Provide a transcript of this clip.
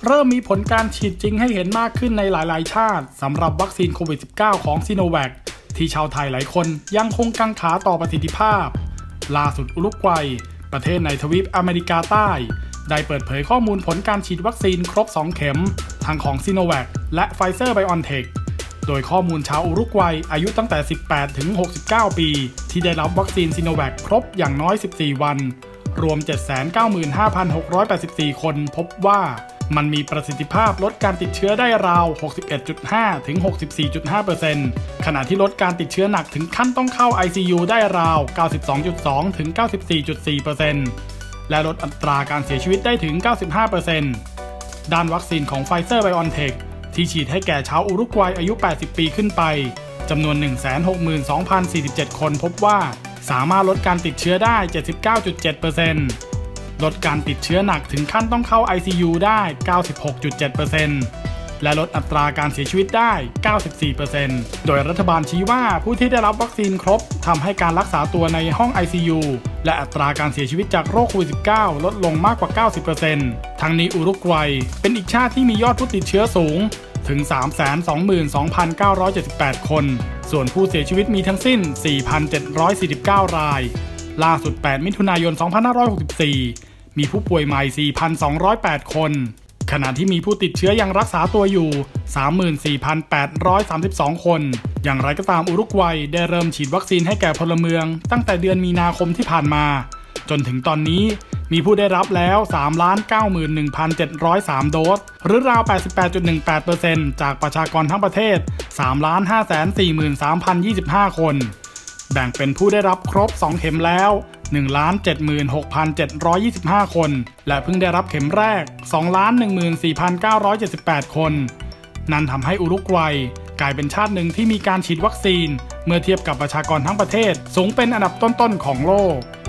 เริ่มมีผลการฉีดจริงให้เห็นมากขึ้นในหลายๆชาติสำหรับวัคซีนโควิด -19 ของซิโนแวคที่ชาวไทยหลายคนยังคงกังขาต่อประสิทธิภาพล่าสุดอุรุกวัยประเทศในทวีปอเมริกาใต้ได้เปิดเผยข้อมูลผลการฉีดวัคซีนครบ 2 เข็มทั้งของซิโนแวคและไฟเซอร์ไบออนเทคโดยข้อมูลชาวอุรุกวัยอายุตั้งแต่ 18 ถึง 69 ปีที่ได้รับวัคซีนซิโนแวคครบอย่างน้อย 14 วันรวม 795,684 คนพบว่ามันมีประสิทธิภาพลดการติดเชื้อได้ราว 61.5 ถึง 64.5% ขณะที่ลดการติดเชื้อหนักถึงขั้นต้องเข้า ICU ได้ราว 92.2 ถึง 94.4% และลดอัตราการเสียชีวิตได้ถึง 95% ด้านวัคซีนของไฟเซอร์ไบออนเทคที่ฉีดให้แก่ชาวอุรุกวัยอายุ 80 ปีขึ้นไปจำนวน 162,047 คนพบว่าสามารถลดการติดเชื้อได้ 79.7%ลดการติดเชื้อหนักถึงขั้นต้องเข้า ICU ได้ 96.7% และลดอัตราการเสียชีวิตได้ 94% โดยรัฐบาลชี้ว่าผู้ที่ได้รับวัคซีนครบทำให้การรักษาตัวในห้อง ICU และอัตราการเสียชีวิตจากโรคโควิด -19 ลดลงมากกว่า 90% ทั้งนี้อุรุกวัยเป็นอีกชาติที่มียอดผู้ติดเชื้อสูงถึง 322,978 คนส่วนผู้เสียชีวิตมีทั้งสิ้น 4,749 รายล่าสุด 8 มิถุนายน 2564 มีผู้ป่วยใหม่ 4,208 คนขณะที่มีผู้ติดเชื้อยังรักษาตัวอยู่ 34,832 คนอย่างไรก็ตามอุรุกวัยได้เริ่มฉีดวัคซีนให้แก่พลเมืองตั้งแต่เดือนมีนาคมที่ผ่านมาจนถึงตอนนี้มีผู้ได้รับแล้ว 391,703 โดสหรือราว 88.18% จากประชากรทั้งประเทศ 3,543,025 คนแบ่งเป็นผู้ได้รับครบ 2 เข็มแล้ว 176,725 คนและเพิ่งได้รับเข็มแรก 214,978 คนนั่นทำให้อุรุกวัยกลายเป็นชาติหนึ่งที่มีการฉีดวัคซีนเมื่อเทียบกับประชากรทั้งประเทศสูงเป็นอันดับต้นๆของโลก